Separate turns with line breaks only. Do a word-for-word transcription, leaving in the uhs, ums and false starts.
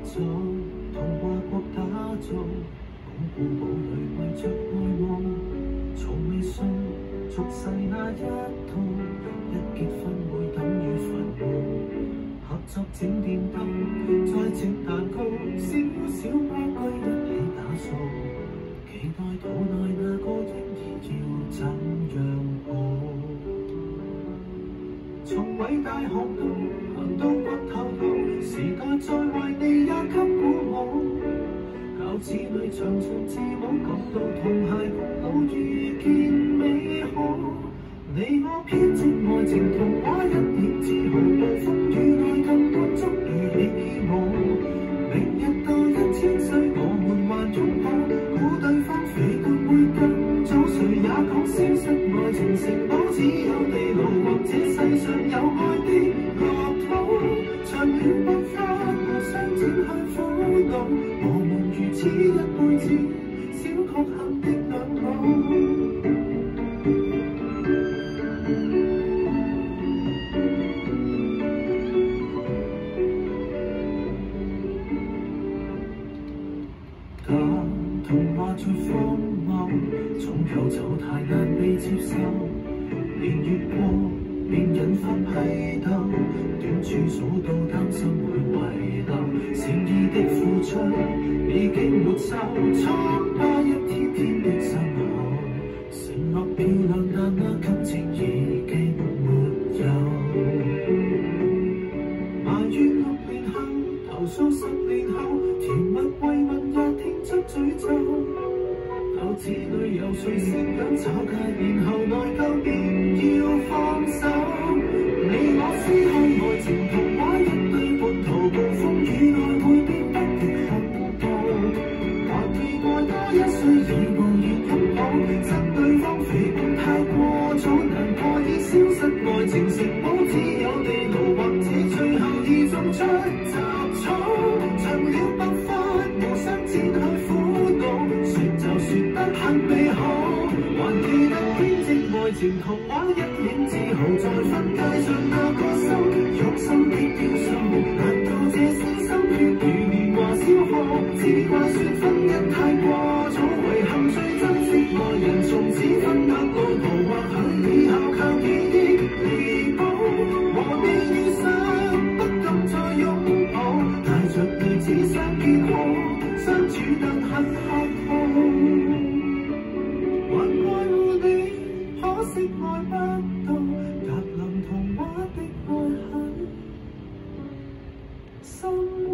在童話國打造，鞏固堡壘為着愛慕，從未信俗世那一套，一結婚會等於墳墓。合作整電燈，再整蛋糕，小小家居一起打掃，期待肚內那個嬰兒要怎樣抱。從偉大航道行到骨頭後，時代在為你也給鼓舞，教子女長長字母，講到童孩共老遇見美好。你我編織愛情童話一點自豪，暴風雨內更滿足如起舞。明日到一千歲，我們還擁抱，估對方肥胖會更早，誰也講消失愛情城堡，只有地牢或者世上有愛的樂土。長了不花，互相剪去苦惱，我們如此一輩子，小確幸的兩老。但童話最荒謬，總有就太難被接受。年月過，便引發批鬥，短處數到擔心會遺漏。誠意的付出已經沒收，瘡疤一天天的深厚。承諾漂亮，但那感情已經沒有。埋怨六年後，投訴十年後，甜蜜慰問也聽出詛咒。教子女由誰先想吵架，然後內疚便要放手。你我撕開愛情童話，一對半途暴風雨內會變得極恐怖。還期待多一歲已無緣擁抱，趁對方肥胖太過早，難過已消失愛情城堡，只有地牢或者最後已種出雜草。長了白髮，互相剪去苦惱，說就說得很美好。還記得編織愛情童話，一臉自豪，在婚街上那個心用心的雕塑。難道這是心血如年華消耗？只怪說婚姻太過早，遺憾最珍惜愛人，從此分隔路途，或許以後靠記憶彌補。和你遇上不敢再擁抱，帶着淚只想結好，相處得很刻苦。還愛護你，可惜愛不到，格林童話的愛很深。